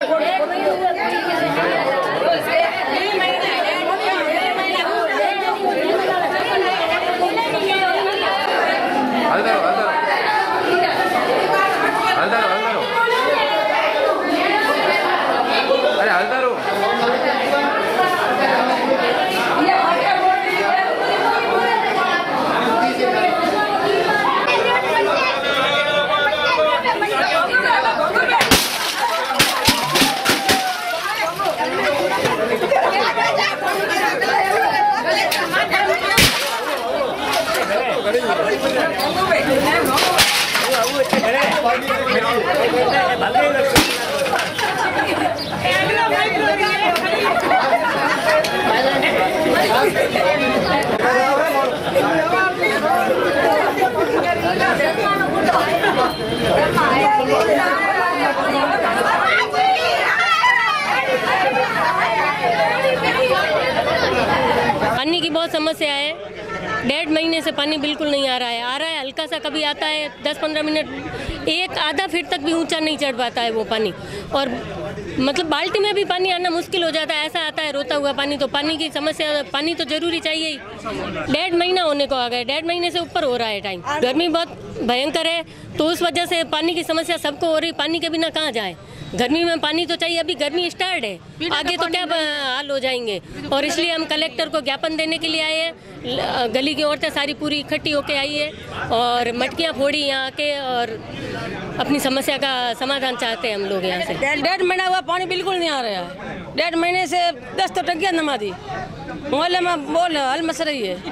पानी की बहुत समस्या है। 1.5 महीने से पानी बिल्कुल नहीं आ रहा है हल्का सा, कभी आता है 10-15 मिनट, एक आधा फीट तक भी ऊंचा नहीं चढ़ पाता है वो पानी। और मतलब बाल्टी में भी पानी आना मुश्किल हो जाता है, ऐसा आता है रोता हुआ पानी। तो पानी की समस्या, पानी तो जरूरी चाहिए ही। 1.5 महीना होने को आ गया, 1.5 महीने से ऊपर हो रहा है टाइम। गर्मी बहुत भयंकर है, तो उस वजह से पानी की समस्या सबको हो रही। पानी के बिना कहाँ जाए, गर्मी में पानी तो चाहिए। अभी गर्मी स्टार्ट है, आगे तो क्या हाल हो जाएंगे। और इसलिए हम कलेक्टर को ज्ञापन देने के लिए आए हैं। गली की औरतें सारी पूरी इकट्ठी होके आई है और मटकियाँ फोड़ी यहाँ के, और अपनी समस्या का समाधान चाहते हैं हम लोग यहाँ से। 1.5 महीना हुआ, पानी बिल्कुल नहीं आ रहा है। 1.5 महीने से 10 तो टंकियाँ नमा दी, मोहल्ले में बोल हल मस रही है।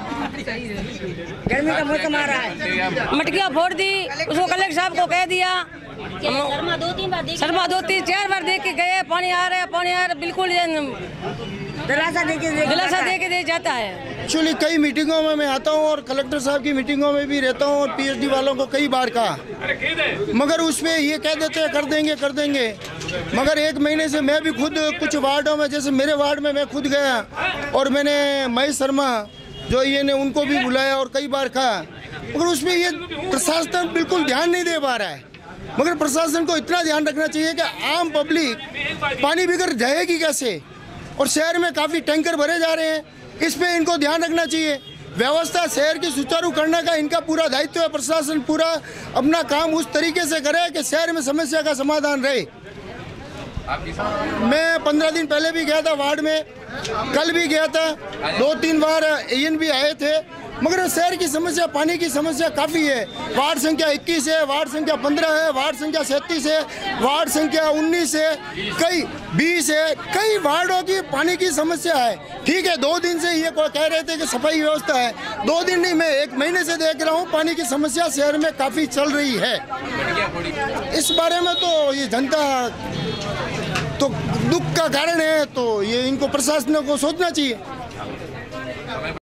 गर्मी का मौसम आ रहा है, मटकियाँ फोड़ दी, उसको कलेक्टर साहब को कह दिया। शर्मा 2-3-4 बार देख के गए, पानी आ रहा है, बिल्कुल दिलासा दे के दे जाता है। एक्चुअली कई मीटिंगों में मैं आता हूँ और कलेक्टर साहब की मीटिंगों में भी रहता हूँ, और पीएचडी वालों को कई बार कहा, मगर उसमें ये कह देते हैं कर देंगे। मगर 1 महीने से मैं भी खुद कुछ वार्डों में, जैसे मेरे वार्ड में मैं खुद गया और मैंने महेश शर्मा जो ये ने उनको भी बुलाया और कई बार कहा, मगर उसमें ये प्रशासन बिल्कुल ध्यान नहीं दे पा रहा है। मगर प्रशासन को इतना ध्यान रखना चाहिए कि आम पब्लिक पानी बगैर जाएगी कैसे, और शहर में काफ़ी टैंकर भरे जा रहे हैं, इस पे इनको ध्यान रखना चाहिए। व्यवस्था शहर की सुचारू करने का इनका पूरा दायित्व है। प्रशासन पूरा अपना काम उस तरीके से करे कि शहर में समस्या का समाधान रहे। मैं 15 दिन पहले भी गया था वार्ड में, कल भी गया था, 2-3 बार एएन भी आए थे, मगर शहर की समस्या, पानी की समस्या काफ़ी है। वार्ड संख्या 21 है, वार्ड संख्या 15 है, वार्ड संख्या 37 है, वार्ड संख्या 19 है, कई 20 है, कई वार्डों की पानी की समस्या है। ठीक है, 2 दिन से ये कह रहे थे कि सफाई व्यवस्था है, 2 दिन नहीं, मैं 1 महीने से देख रहा हूँ पानी की समस्या शहर में काफ़ी चल रही है। इस बारे में तो ये जनता तो दुख का कारण है, तो ये इनको प्रशासन को सोचना चाहिए।